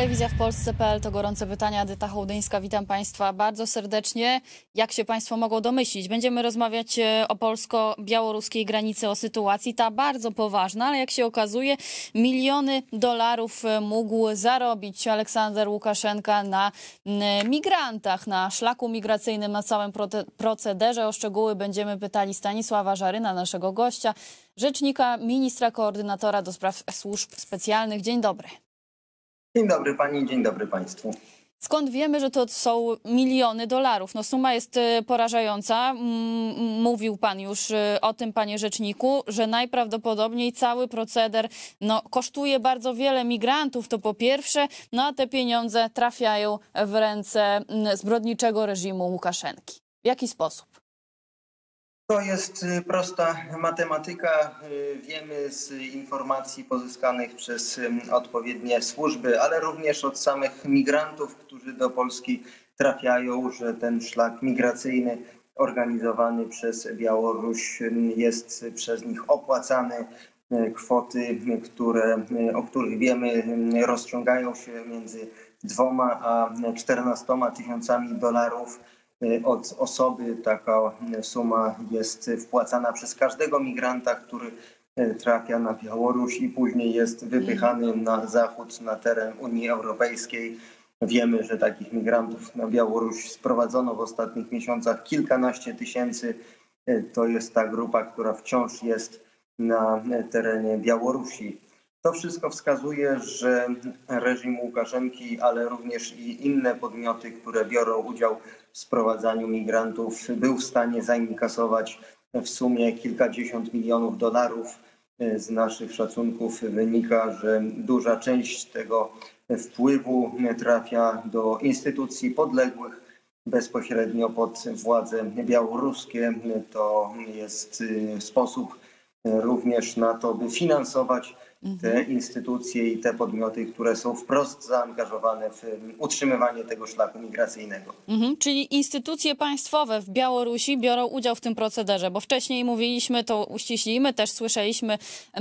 Telewizja w Polsce.pl to gorące pytania. Edyta Hołdyńska, witam Państwa bardzo serdecznie. Jak się Państwo mogą domyślić, będziemy rozmawiać o polsko-białoruskiej granicy, o sytuacji ta bardzo poważna, ale jak się okazuje, miliony dolarów mógł zarobić Aleksander Łukaszenka na migrantach, na szlaku migracyjnym, na całym procederze. O szczegóły będziemy pytali Stanisława Żaryna, naszego gościa, rzecznika ministra koordynatora do spraw służb specjalnych. Dzień dobry. Dzień dobry pani, dzień dobry państwu. Skąd wiemy, że to są miliony dolarów? No, suma jest porażająca. Mówił pan już o tym, panie rzeczniku, że najprawdopodobniej cały proceder kosztuje bardzo wiele migrantów, to po pierwsze, a te pieniądze trafiają w ręce zbrodniczego reżimu Łukaszenki. W jaki sposób? To jest prosta matematyka. Wiemy z informacji pozyskanych przez odpowiednie służby, ale również od samych migrantów, którzy do Polski trafiają, że ten szlak migracyjny organizowany przez Białoruś jest przez nich opłacany. Kwoty, o których wiemy, rozciągają się między 2 a 14 tysiącami dolarów. Od osoby taka suma jest wpłacana przez każdego migranta, który trafia na Białoruś i później jest wypychany na zachód, na teren Unii Europejskiej. Wiemy, że takich migrantów na Białoruś sprowadzono w ostatnich miesiącach kilkanaście tysięcy. To jest ta grupa, która wciąż jest na terenie Białorusi. To wszystko wskazuje, że reżim Łukaszenki, ale również i inne podmioty, które biorą udział w sprowadzaniu migrantów, był w stanie zainkasować w sumie kilkadziesiąt milionów dolarów. Z naszych szacunków wynika, że duża część tego wpływu trafia do instytucji podległych bezpośrednio pod władze białoruskie. To jest sposób również na to, by finansować te instytucje i te podmioty, które są wprost zaangażowane w utrzymywanie tego szlaku migracyjnego. Czyli instytucje państwowe w Białorusi biorą udział w tym procederze, bo wcześniej mówiliśmy, to uściślimy, też słyszeliśmy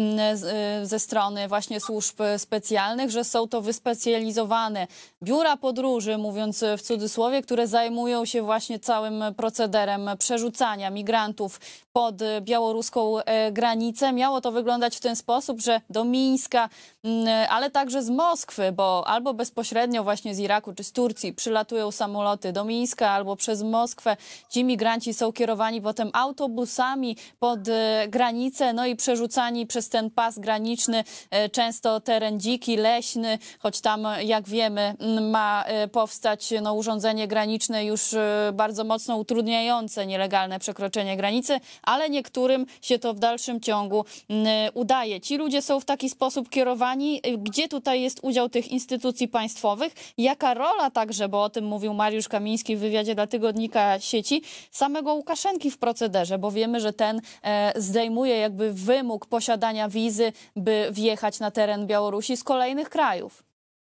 ze strony właśnie służb specjalnych, że są to wyspecjalizowane biura podróży, mówiąc w cudzysłowie, które zajmują się właśnie całym procederem przerzucania migrantów pod białoruską granicę. Miało to wyglądać w ten sposób, że do Mińska, ale także z Moskwy, bo albo bezpośrednio właśnie z Iraku czy z Turcji przylatują samoloty do Mińska, albo przez Moskwę ci migranci są kierowani potem autobusami pod granicę, no i przerzucani przez ten pas graniczny, często teren dziki, leśny, choć tam, jak wiemy, ma powstać urządzenie graniczne już bardzo mocno utrudniające nielegalne przekroczenie granicy, ale niektórym się to w dalszym ciągu udaje. Ci ludzie są w taki sposób kierowani. Gdzie tutaj jest udział tych instytucji państwowych? Jaka rola także, bo o tym mówił Mariusz Kamiński w wywiadzie dla tygodnika Sieci, samego Łukaszenki w procederze, bo wiemy, że ten zdejmuje jakby wymóg posiadania wizy, by wjechać na teren Białorusi z kolejnych krajów.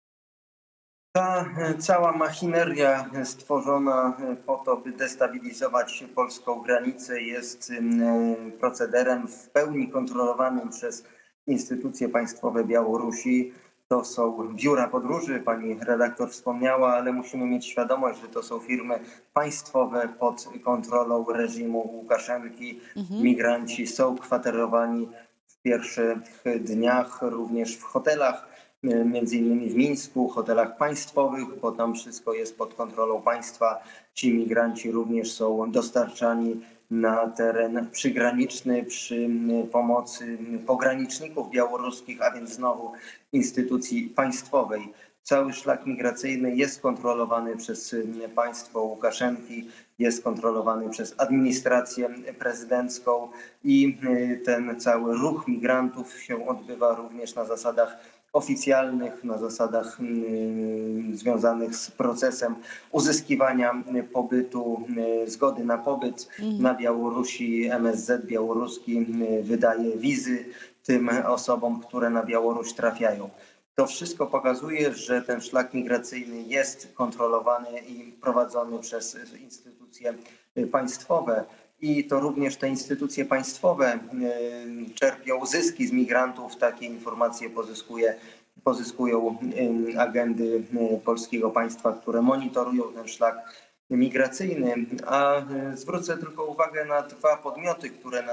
Ta cała machineria stworzona po to, by destabilizować polską granicę, jest procederem w pełni kontrolowanym przez instytucje państwowe Białorusi. To są biura podróży, pani redaktor wspomniała, ale musimy mieć świadomość, że to są firmy państwowe pod kontrolą reżimu Łukaszenki. Migranci są kwaterowani w pierwszych dniach również w hotelach, między innymi w Mińsku, hotelach państwowych, bo tam wszystko jest pod kontrolą państwa. Ci migranci również są dostarczani na teren przygraniczny przy pomocy pograniczników białoruskich, a więc znowu instytucji państwowej. Cały szlak migracyjny jest kontrolowany przez państwo Łukaszenki, jest kontrolowany przez administrację prezydencką i ten cały ruch migrantów się odbywa również na zasadach oficjalnych, na zasadach związanych z procesem uzyskiwania pobytu, zgody na pobyt na Białorusi. MSZ białoruski wydaje wizy tym osobom, które na Białoruś trafiają. To wszystko pokazuje, że ten szlak migracyjny jest kontrolowany i prowadzony przez instytucje państwowe. i to również te instytucje państwowe czerpią zyski z migrantów. Takie informacje pozyskują agendy polskiego państwa, które monitorują ten szlak migracyjny. A zwrócę tylko uwagę na dwa podmioty, które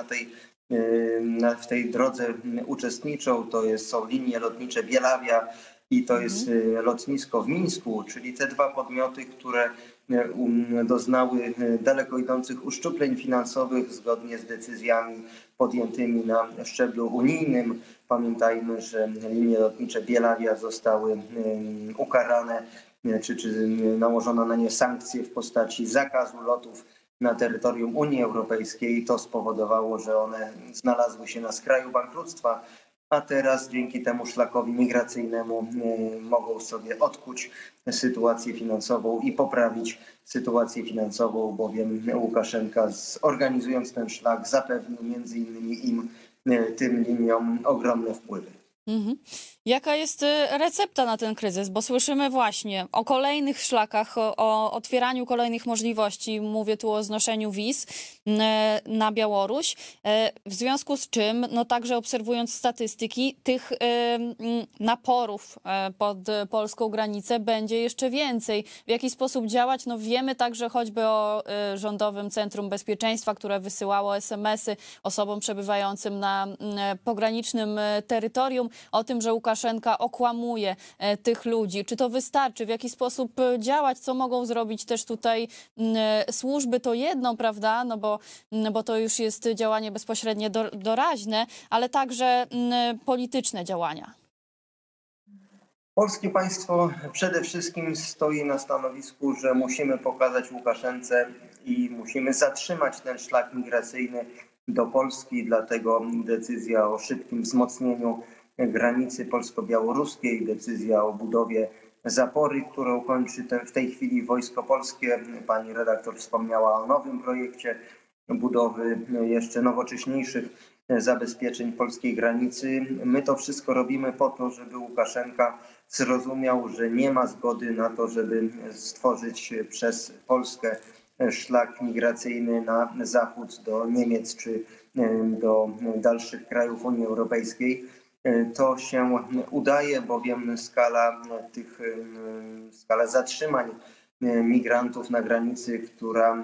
w tej drodze uczestniczą. Są linie lotnicze Bielawia i to jest lotnisko w Mińsku, czyli te dwa podmioty, które doznały daleko idących uszczupleń finansowych zgodnie z decyzjami podjętymi na szczeblu unijnym. Pamiętajmy, że linie lotnicze Bielawia zostały ukarane, czy nałożono na nie sankcje w postaci zakazu lotów na terytorium Unii Europejskiej. To spowodowało, że one znalazły się na skraju bankructwa, a teraz dzięki temu szlakowi migracyjnemu mogą sobie odkuć sytuację finansową i poprawić sytuację finansową, bowiem Łukaszenka, organizując ten szlak, zapewnił między innymi tym liniom ogromne wpływy. Jaka jest recepta na ten kryzys? Bo słyszymy właśnie o kolejnych szlakach, o otwieraniu kolejnych możliwości. Mówię tu o znoszeniu wiz na Białoruś. W związku z czym, no także obserwując statystyki, tych naporów pod polską granicę będzie jeszcze więcej. W jaki sposób działać? No wiemy także choćby o Rządowym Centrum Bezpieczeństwa, które wysyłało SMS-y osobom przebywającym na pogranicznym terytorium o tym, że Łukaszenka okłamuje tych ludzi. Czy to wystarczy? W jaki sposób działać? Co mogą zrobić też tutaj służby? To jedno, prawda? No bo to już jest działanie bezpośrednie doraźne, ale także polityczne działania. Polskie państwo przede wszystkim stoi na stanowisku, że musimy pokazać Łukaszence i musimy zatrzymać ten szlak migracyjny do Polski. Dlatego decyzja o szybkim wzmocnieniu granicy polsko-białoruskiej, decyzja o budowie zapory, którą kończy w tej chwili Wojsko Polskie. Pani redaktor wspomniała o nowym projekcie budowy jeszcze nowocześniejszych zabezpieczeń polskiej granicy. My to wszystko robimy po to, żeby Łukaszenka zrozumiał, że nie ma zgody na to, żeby stworzyć przez Polskę szlak migracyjny na zachód do Niemiec czy do dalszych krajów Unii Europejskiej. To się udaje, bowiem skala zatrzymań migrantów na granicy, które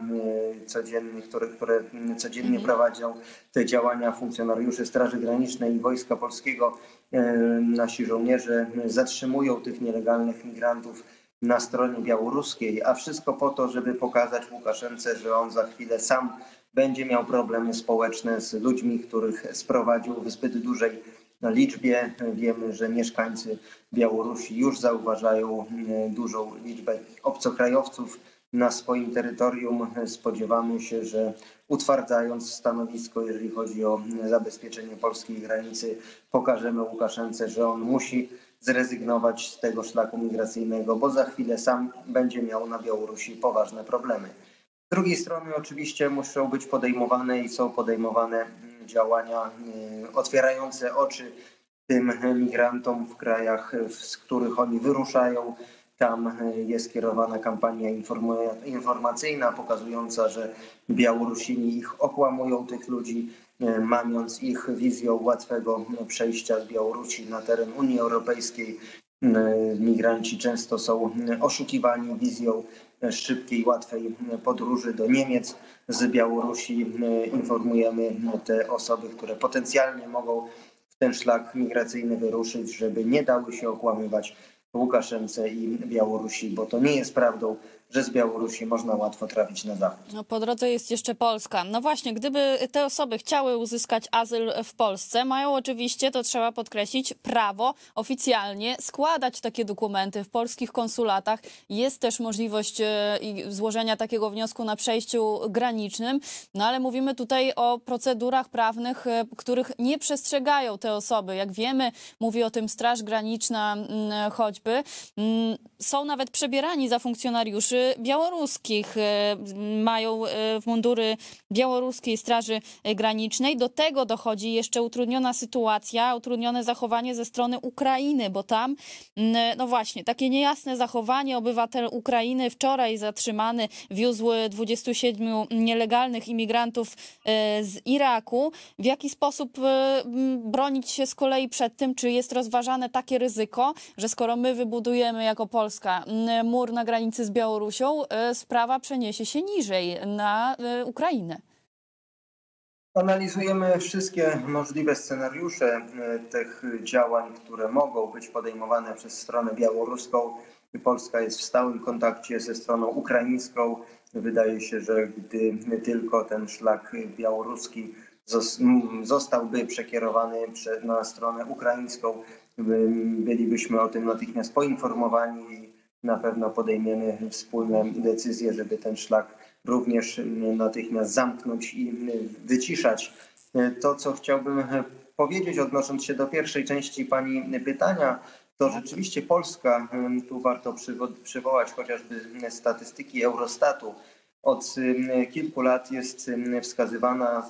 codziennie prowadzą te działania funkcjonariusze Straży Granicznej i Wojska Polskiego. Nasi żołnierze zatrzymują tych nielegalnych migrantów na stronie białoruskiej, a wszystko po to, żeby pokazać Łukaszence, że on za chwilę sam będzie miał problemy społeczne z ludźmi, których sprowadził w zbyt dużej liczbie. Wiemy, że mieszkańcy Białorusi już zauważają dużą liczbę obcokrajowców na swoim terytorium. Spodziewamy się, że utwardzając stanowisko, jeżeli chodzi o zabezpieczenie polskiej granicy, pokażemy Łukaszence, że on musi zrezygnować z tego szlaku migracyjnego, bo za chwilę sam będzie miał na Białorusi poważne problemy. Z drugiej strony oczywiście muszą być podejmowane i są podejmowane działania otwierające oczy tym migrantom w krajach, z których oni wyruszają. Tam jest kierowana kampania informacyjna pokazująca, że Białorusini ich okłamują, tych ludzi, mamiąc ich wizją łatwego przejścia z Białorusi na teren Unii Europejskiej. Migranci często są oszukiwani wizją szybkiej, łatwej podróży do Niemiec z Białorusi. Informujemy te osoby, które potencjalnie mogą w ten szlak migracyjny wyruszyć, żeby nie dały się okłamywać Łukaszence i Białorusi, bo to nie jest prawdą, że z Białorusi można łatwo trafić na zachód. No, po drodze jest jeszcze Polska. No właśnie, gdyby te osoby chciały uzyskać azyl w Polsce, mają oczywiście, to trzeba podkreślić, prawo oficjalnie składać takie dokumenty w polskich konsulatach. Jest też możliwość złożenia takiego wniosku na przejściu granicznym, no ale mówimy tutaj o procedurach prawnych, których nie przestrzegają te osoby. Jak wiemy, mówi o tym Straż Graniczna choćby. są nawet przebierani za funkcjonariuszy białoruskich, mają mundury białoruskiej Straży Granicznej. Do tego dochodzi jeszcze utrudniona sytuacja, utrudnione zachowanie ze strony Ukrainy, bo tam, no właśnie, takie niejasne zachowanie. Obywatel Ukrainy wczoraj zatrzymany wiózł 27 nielegalnych imigrantów z Iraku. W jaki sposób bronić się z kolei przed tym, czy jest rozważane takie ryzyko, że skoro my wybudujemy jako Polska mur na granicy z Białorusią, sprawa przeniesie się niżej na Ukrainę? Analizujemy wszystkie możliwe scenariusze tych działań, które mogą być podejmowane przez stronę białoruską. Polska jest w stałym kontakcie ze stroną ukraińską. Wydaje się, że gdy tylko ten szlak białoruski zostałby przekierowany na stronę ukraińską, bylibyśmy o tym natychmiast poinformowani i na pewno podejmiemy wspólne decyzje, żeby ten szlak również natychmiast zamknąć i wyciszać. To, co chciałbym powiedzieć, odnosząc się do pierwszej części pani pytania, to rzeczywiście Polska, tu warto przywołać chociażby statystyki Eurostatu, od kilku lat jest wskazywana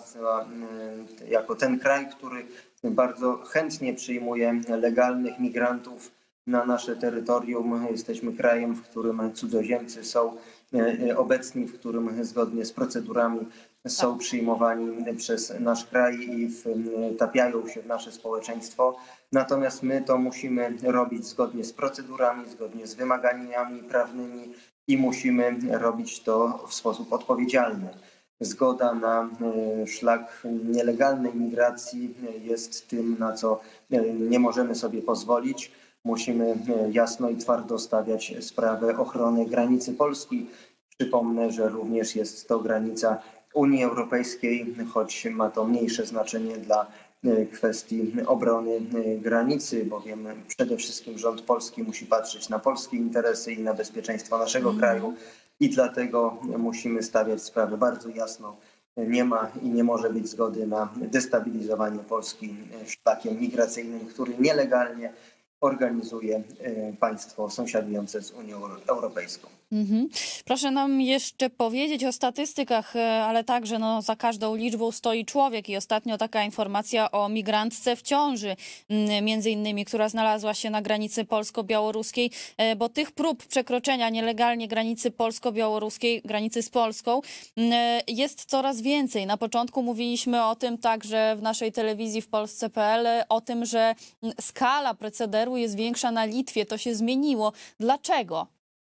jako ten kraj, który bardzo chętnie przyjmuje legalnych migrantów na nasze terytorium. Jesteśmy krajem, w którym cudzoziemcy są obecni, w którym zgodnie z procedurami są przyjmowani przez nasz kraj i wtapiają się w nasze społeczeństwo. Natomiast my to musimy robić zgodnie z procedurami, zgodnie z wymaganiami prawnymi i musimy robić to w sposób odpowiedzialny. Zgoda na szlak nielegalnej migracji jest tym, na co nie możemy sobie pozwolić. Musimy jasno i twardo stawiać sprawę ochrony granicy Polski. Przypomnę, że również jest to granica Unii Europejskiej, choć ma to mniejsze znaczenie dla kwestii obrony granicy, bowiem przede wszystkim rząd polski musi patrzeć na polskie interesy i na bezpieczeństwo naszego kraju i dlatego musimy stawiać sprawę bardzo jasno. Nie ma i nie może być zgody na destabilizowanie Polski szlakiem migracyjnym, który nielegalnie organizuje państwo sąsiadujące z Unią Europejską. Proszę nam jeszcze powiedzieć o statystykach, ale także za każdą liczbą stoi człowiek i ostatnio taka informacja o migrantce w ciąży, między innymi, która znalazła się na granicy polsko-białoruskiej, bo tych prób przekroczenia nielegalnie granicy polsko-białoruskiej, granicy z Polską, jest coraz więcej. Na początku mówiliśmy o tym także w naszej telewizji w Polsce.pl, o tym, że skala procederu jest większa na Litwie. To się zmieniło. Dlaczego?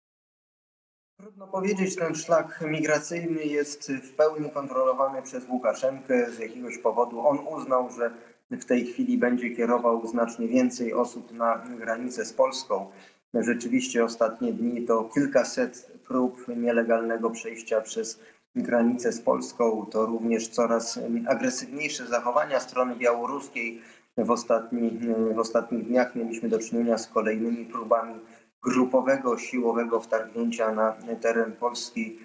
Trudno powiedzieć, ten szlak migracyjny jest w pełni kontrolowany przez Łukaszenkę. Z jakiegoś powodu on uznał, że w tej chwili będzie kierował znacznie więcej osób na granicę z Polską. Rzeczywiście ostatnie dni to kilkaset prób nielegalnego przejścia przez granicę z Polską. To również coraz agresywniejsze zachowania strony białoruskiej. W ostatnich dniach mieliśmy do czynienia z kolejnymi próbami grupowego, siłowego wtargnięcia na teren Polski.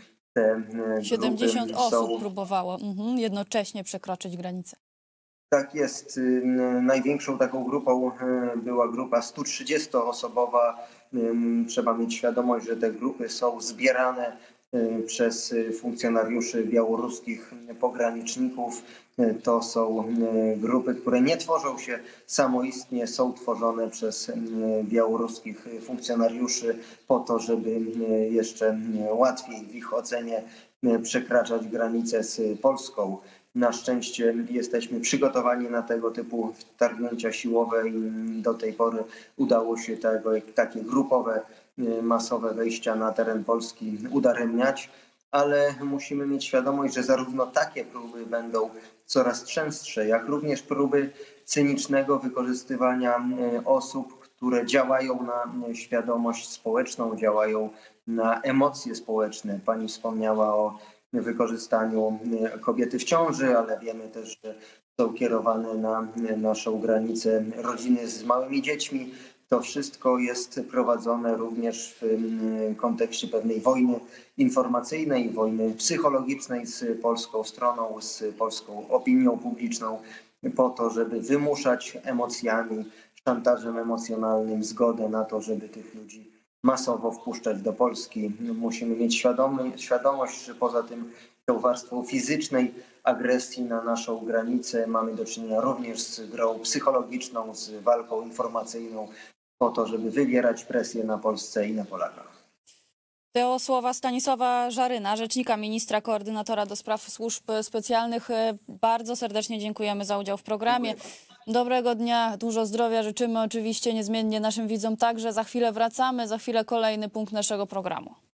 70 osób próbowało jednocześnie przekroczyć granicę. Tak jest. Największą taką grupą była grupa 130-osobowa. Trzeba mieć świadomość, że te grupy są zbierane przez funkcjonariuszy białoruskich pograniczników. To są grupy, które nie tworzą się samoistnie, są tworzone przez białoruskich funkcjonariuszy po to, żeby jeszcze łatwiej w ich ocenie przekraczać granicę z Polską. Na szczęście jesteśmy przygotowani na tego typu wtargnięcia siłowe i do tej pory udało się takie grupowe, masowe wejścia na teren Polski udaremniać, ale musimy mieć świadomość, że zarówno takie próby będą coraz częstsze, jak również próby cynicznego wykorzystywania osób, które działają na świadomość społeczną, działają na emocje społeczne. Pani wspomniała o wykorzystaniu kobiety w ciąży, ale wiemy też, że są kierowane na naszą granicę rodziny z małymi dziećmi. To wszystko jest prowadzone również w kontekście pewnej wojny informacyjnej, wojny psychologicznej z polską stroną, z polską opinią publiczną, po to, żeby wymuszać emocjami, szantażem emocjonalnym zgodę na to, żeby tych ludzi masowo wpuszczać do Polski. Musimy mieć świadomość, że poza tym tą warstwą fizycznej agresji na naszą granicę mamy do czynienia również z grą psychologiczną, z walką informacyjną po to, żeby wywierać presję na Polsce i na Polakach. To słowa Stanisława Żaryna, rzecznika ministra, koordynatora do spraw służb specjalnych. Bardzo serdecznie dziękujemy za udział w programie. Dobrego dnia, dużo zdrowia życzymy oczywiście niezmiennie naszym widzom także. Za chwilę wracamy, za chwilę kolejny punkt naszego programu.